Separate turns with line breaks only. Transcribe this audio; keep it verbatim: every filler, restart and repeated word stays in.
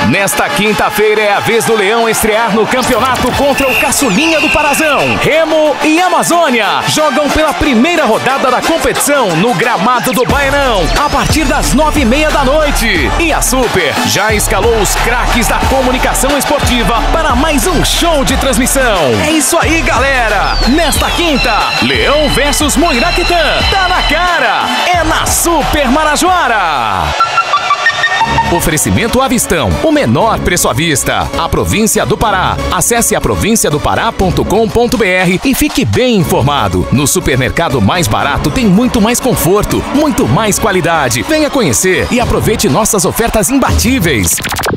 Nesta quinta-feira é a vez do Leão estrear no campeonato contra o Caçulinha do Parazão. Remo e Amazônia jogam pela primeira rodada da competição no gramado do Baianão, a partir das nove e meia da noite. E a Super já escalou os craques da comunicação esportiva para mais um show de transmissão. É isso aí, galera! Nesta quinta, Leão versus Moiraquetã. Tá na cara! É na Super Marajoara! Oferecimento Avistão, o menor preço à vista. A província do Pará. Acesse a província do pará ponto com ponto br e fique bem informado. No supermercado mais barato tem muito mais conforto, muito mais qualidade. Venha conhecer e aproveite nossas ofertas imbatíveis.